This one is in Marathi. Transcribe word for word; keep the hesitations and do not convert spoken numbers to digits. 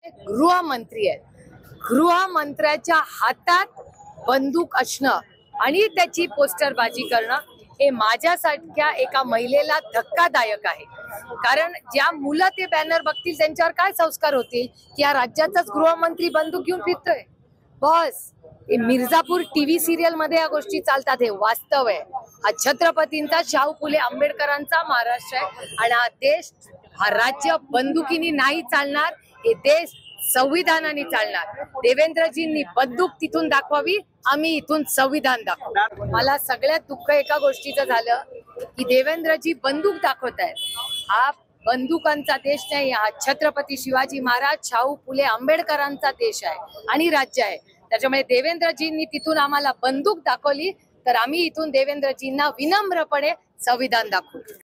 गृहमंत्री आहेत. गृहमंत्र्याच्या हातात बंदूक असणं आणि त्याची पोस्टरबाजी करणं हे माझ्यासारख्या एका महिलेला धक्कादायक आहे. कारण ज्या मुलं ते बॅनर बघतील त्यांच्यावर काय संस्कार होतील की या राज्याचाच गृहमंत्री बंदूक घेऊन फिरतोय. बस हे मिर्झापूर टीव्ही सिरियल मध्ये या गोष्टी चालतात, हे वास्तव आहे. हा छत्रपतींचा, शाहू फुले आंबेडकरांचा महाराष्ट्र आहे आणि हा देश, हा राज्य बंदुकीनी नाही चालणार. हे देश संविधानाने चालणार. देवेंद्रजींनी बंदूक तिथून दाखवावी, आम्ही इथून संविधान दाखवू. मला सगळ्यात दुःख एका गोष्टीचं झालं की देवेंद्रजी बंदूक दाखवत आहेत. हा बंदुकांचा देश नाही, हा छत्रपती शिवाजी महाराज, शाहू फुले आंबेडकरांचा देश आहे आणि राज्य आहे. त्याच्यामुळे देवेंद्रजींनी तिथून आम्हाला बंदूक दाखवली तर आम्ही इथून देवेंद्रजींना विनम्रपणे संविधान दाखवू.